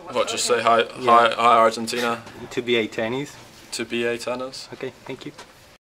What, just say hi, Yeah. hi Argentina? To BATennis. To BATennis? Okay, thank you.